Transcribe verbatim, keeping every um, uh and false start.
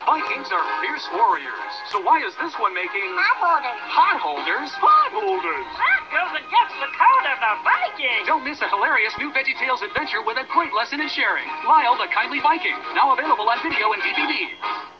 Vikings are fierce warriors. So why is this one making... Hot holders. Hot holders? Hot holders! That goes against the code of the Vikings! Don't miss a hilarious new VeggieTales adventure with a great lesson in sharing. Lyle the Kindly Viking. Now available on video and D V D.